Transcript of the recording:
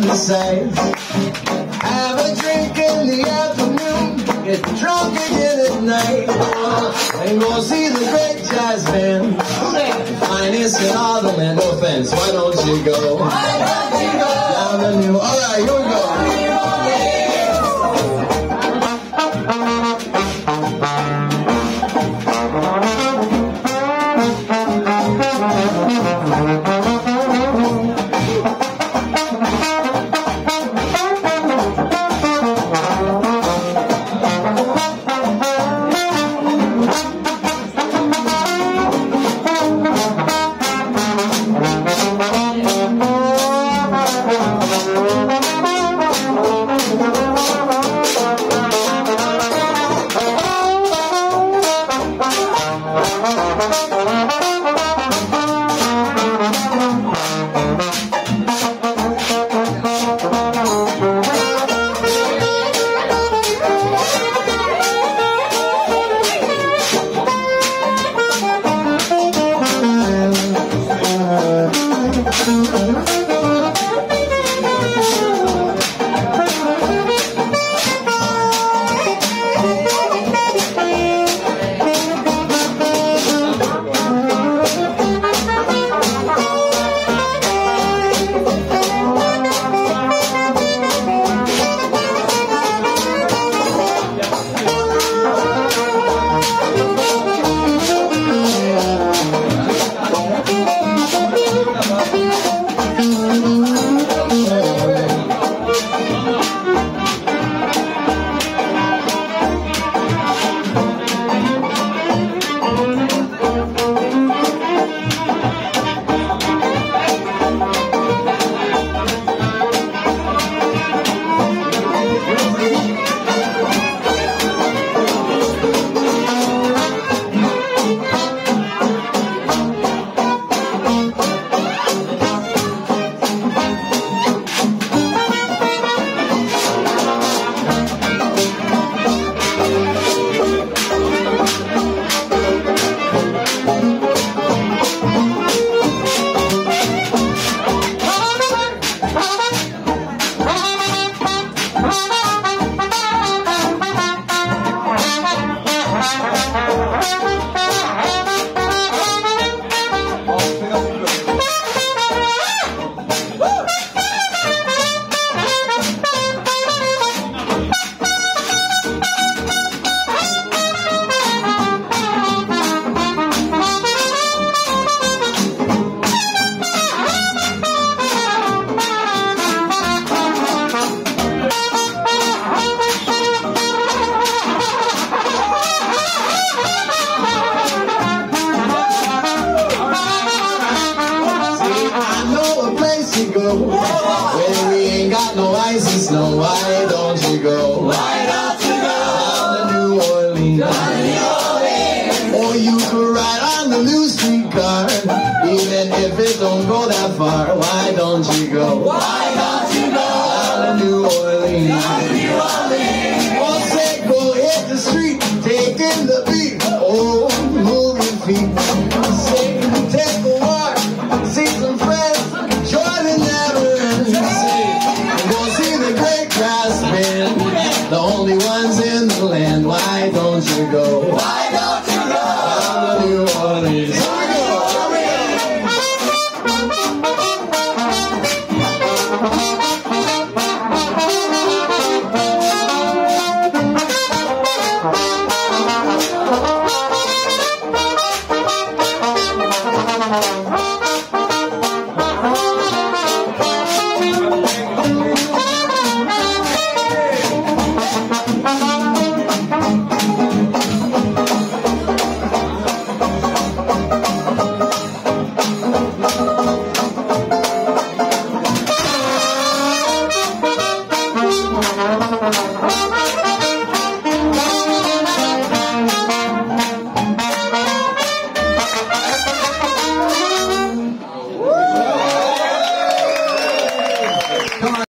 the sights. Have a drink in the afternoon, get drunk again at night, and go see the great jazz band, finest in all the land. No offense, why don't you go? Why don't you go? Down the new, alright, here we go. When we ain't got no ice and snow, why don't you go? Why don't you go down to New Orleans? Or you could ride on the new streetcar, even if it don't go that far. Why don't you go? Why don't you go down to New Orleans? Or say go hit the street, taking the beat. Oh, move your feet. Say take a walk, see some friends. The only ones in the land. Why don't you go? Why don't you go down to New Orleans? Here we go.